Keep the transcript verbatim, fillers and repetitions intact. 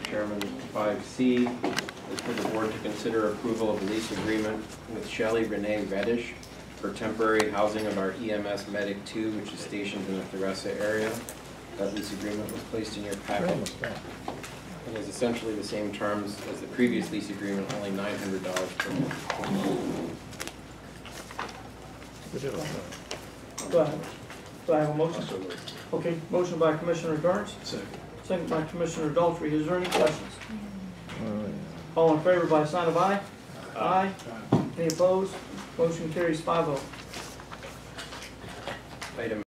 Chairman. five C is for the board to consider approval of a lease agreement with Shelly, Renee, Reddish for temporary housing of our E M S Medic two, which is stationed in the Theressa area. That lease agreement was placed in your packet. It is essentially the same terms as the previous lease agreement, only nine hundred dollars per month. Do I, do I have a motion? Okay, motion by Commissioner Garnes. Second. Second by Commissioner Daltrey. Is there any questions? All in favor by sign of aye? Aye. Any opposed? Motion carries five oh. Item